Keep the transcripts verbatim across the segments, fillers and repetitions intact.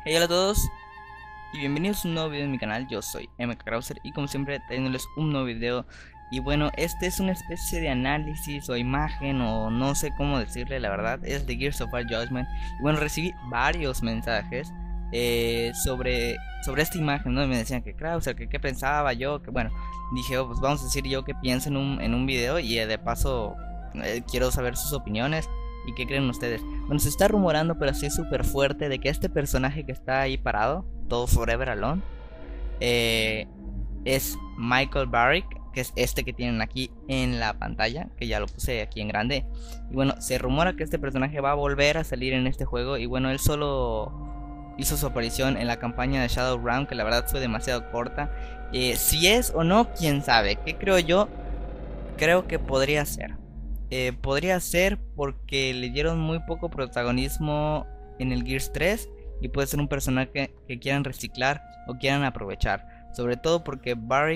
Hey, hola a todos y bienvenidos a un nuevo video en mi canal. Yo soy M K Krauser y como siempre trayéndoles un nuevo video. Y bueno, este es una especie de análisis o imagen o no sé cómo decirle, la verdad. Es de Gears of War Judgment. Y bueno, recibí varios mensajes eh, sobre, sobre esta imagen, ¿no? Y me decían que Krauser, que qué pensaba yo, que bueno, dije, oh, pues vamos a decir yo qué pienso en un, en un video. Y eh, de paso eh, quiero saber sus opiniones. ¿Y qué creen ustedes? Bueno, se está rumorando, pero así súper fuerte, de que este personaje que está ahí parado, todo Forever Alone, eh, es Michael Barrick, que es este que tienen aquí en la pantalla, que ya lo puse aquí en grande. Y bueno, se rumora que este personaje va a volver a salir en este juego. Y bueno, él solo hizo su aparición en la campaña de Shadowrun, que la verdad fue demasiado corta. Eh, si es o no, quién sabe. ¿Qué creo yo? Creo que podría ser. Eh, podría ser porque le dieron muy poco protagonismo en el Gears tres y puede ser un personaje que quieran reciclar o quieran aprovechar. Sobre todo porque Barrick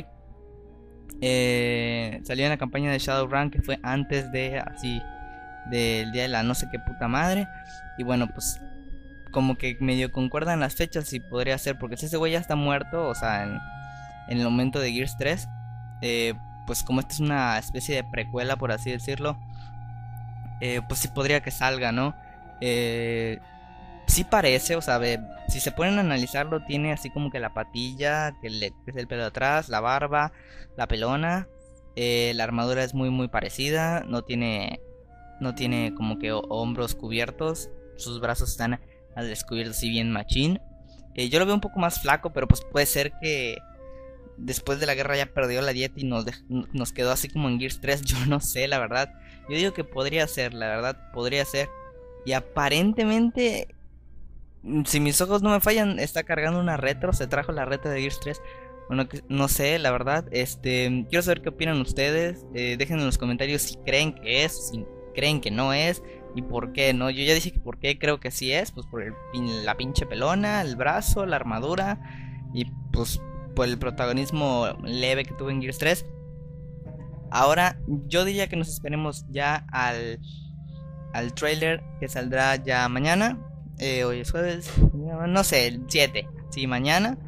eh, salió en la campaña de Shadowrun, que fue antes de así del día de la no sé qué puta madre. Y bueno, pues como que medio concuerdan las fechas y podría ser porque si ese güey ya está muerto, o sea, en, en el momento de Gears tres, eh, pues como esta es una especie de precuela, por así decirlo, eh, pues sí podría que salga, ¿no? Eh, sí parece, o sea, ve, si se ponen a analizarlo, tiene así como que la patilla, que le que es el pelo de atrás, la barba, la pelona, eh, la armadura es muy muy parecida, no tiene, no tiene como que hombros cubiertos, sus brazos están al descubierto, si bien machín. Eh, yo lo veo un poco más flaco, pero pues puede ser que después de la guerra ya perdió la dieta y nos, nos quedó así como en Gears tres. Yo no sé, la verdad. Yo digo que podría ser, la verdad, podría ser. Y aparentemente, si mis ojos no me fallan, está cargando una retro. Se trajo la retro de Gears tres. Bueno, no sé, la verdad. Este, quiero saber qué opinan ustedes. Eh, dejen en los comentarios si creen que es, si creen que no es y por qué, ¿no? Yo ya dije que por qué creo que sí es. Pues por el, la pinche pelona, el brazo, la armadura y pues por el protagonismo leve que tuvo en Gears tres. Ahora yo diría que nos esperemos ya al, al trailer que saldrá ya mañana. eh, Hoy es jueves, no sé, el siete, sí, mañana.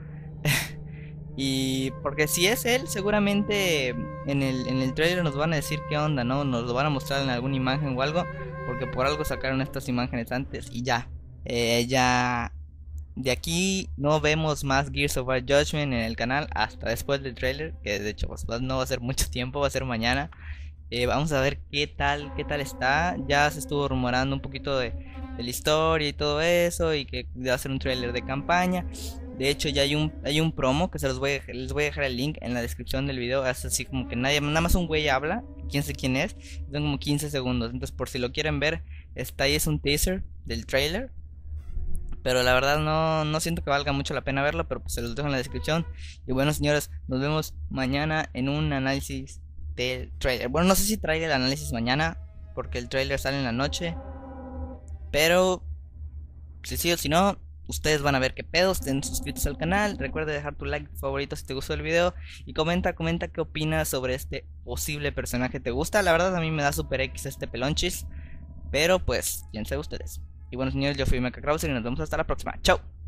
Y porque si es él, seguramente en el, en el trailer nos van a decir qué onda, ¿no? Nos lo van a mostrar en alguna imagen o algo, porque por algo sacaron estas imágenes antes. Y ya, eh, ya de aquí no vemos más Gears of War Judgment en el canal hasta después del trailer, que de hecho pues, no va a ser mucho tiempo, va a ser mañana. Eh, vamos a ver qué tal, qué tal está. Ya se estuvo rumorando un poquito de, de la historia y todo eso, y que va a ser un trailer de campaña. De hecho ya hay un, hay un promo que se los voy a, les voy a dejar el link en la descripción del video. Es así como que nadie, nada más un güey habla, quién sé quién es, son como quince segundos. Entonces por si lo quieren ver, está ahí, es un teaser del trailer. Pero la verdad no, no siento que valga mucho la pena verlo, pero pues se los dejo en la descripción. Y bueno, señores, nos vemos mañana en un análisis del trailer. Bueno, no sé si traiga el análisis mañana, porque el trailer sale en la noche. Pero si sí o si no, ustedes van a ver qué pedo. Estén suscritos al canal. Recuerda dejar tu like favorito si te gustó el video. Y comenta, comenta qué opinas sobre este posible personaje. ¿Te gusta? La verdad a mí me da super X este pelonchis. Pero pues, quién sabe ustedes. Y bueno, señores, yo fui M K Krauser y nos vemos hasta la próxima. Chao.